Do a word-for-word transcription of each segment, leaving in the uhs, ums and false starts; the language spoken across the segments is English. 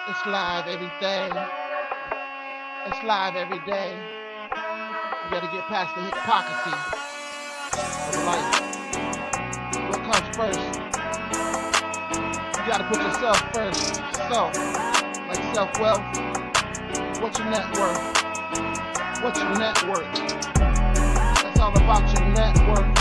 It's live every day. It's live every day. You gotta get past the hypocrisy of life. What comes first? You gotta put yourself first. Self, like self-wealth. What's your net worth? What's your net worth? That's all about your net worth.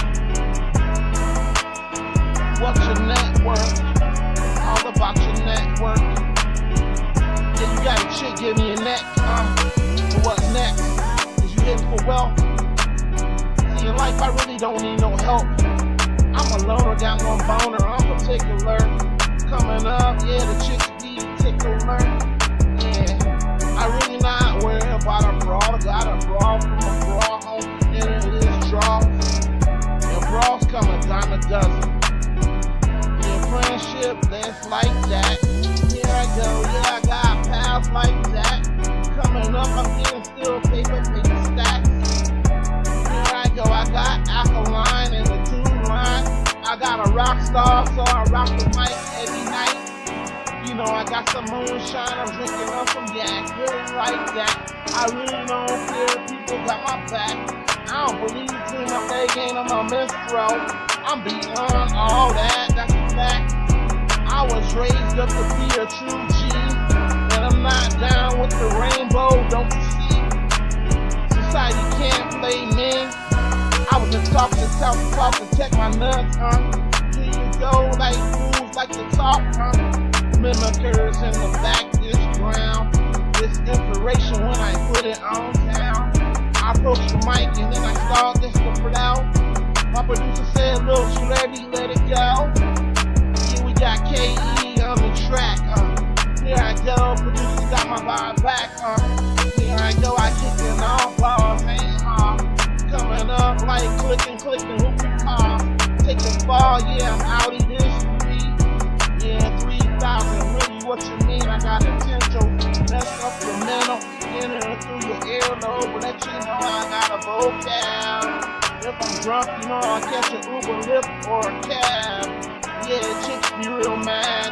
What's your net worth? All about your net worth. Yeah, you got a chick giving you a neck. Uh, but what next? Is you hitting for wealth? See, in life I really don't need no help. I'm a loner, got one boner, I'm particular. Coming up, yeah, the chicks be particular. Yeah, I really not worry about a broad. I got a broad from a broad home, and it is draws. And bras come a dime a dozen. Friendship that's like that. Here I go, yeah, I got pals like that. Coming up, I'm getting still paper, paper stacks. Here I go, I got alkaline and the tune line. I got a rock star, so I rock the mic every night. You know, I got some moonshine, I'm drinking up some yak, really like that. I really don't care, people got my back. I don't believe in my leg game, I'm a minstrel. I'm beyond all that, that's a fact. I was raised up to be a true G, and I'm not down with the rainbow, don't you see? Society can't play me. I was just talking to talk to talk to check my nuts, huh? Here you go, like fools like to talk, huh? Mimickers in the back, this ground. This inspiration when I put it on town. I approach the mic and then I start this to flow. My producer said, "Little celebrity, let it go." Yeah, we got K E on the track, huh? Here I go, producer got my vibe back, huh? Here I go, I kick it off, balls ain't off. Coming up like clicking, clicking, whoopie call. Take the fall, yeah, I'm out of this three. Yeah, three thousand, really, what you mean? I got potential, mess up your mental, enter through your earlobe, let you know I got a vocab. If I'm drunk, you know I'll catch an Uber, Lyft, or a cab. Yeah, chicks be real mad.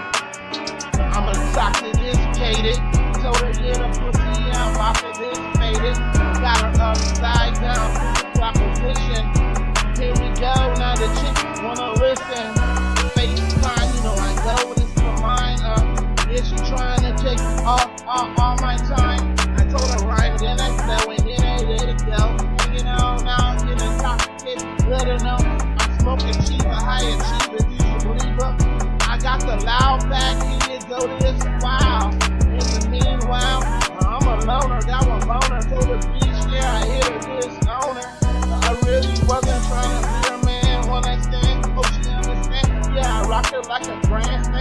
I'm intoxicated. Told her, yeah, the pussy, yeah, I'm about to dissipate it. Got her upside down, proposition. Here we go, now the chicks wanna listen. FaceTime, you know I go with this for mine. Uh, yeah, she trying to take all, all, all my time. I told her rhyme, then I flow, and then I let it go. You know, now I'm getting intoxicated, let her know I'm smoking cheaper, high achiever, do you believe her? I got the loud back, here you go, this wow. In the meanwhile, I'm a loner, got one boner, told the beach, yeah, I hit her this owner. I really wasn't trying to be a man, one night stand, hope she understand. Yeah, I rock her like a grand